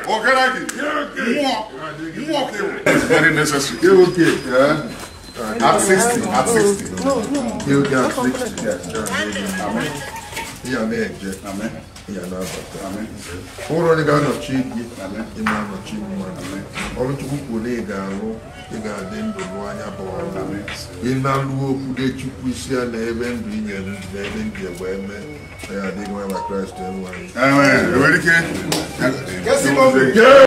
It's very necessary. You're okay. Yeah. At 60. At 60. You'll get at 60. Yes. Amen. Yeah, amen. Yeah, no, amen. All on the gun of cheap, amen. Imam of cheap one, amen. All to who they go, they got them to one upon, amen. In Nalu, who they took with Sia, they even bring and then the women. They are doing what Christ and one. Amen.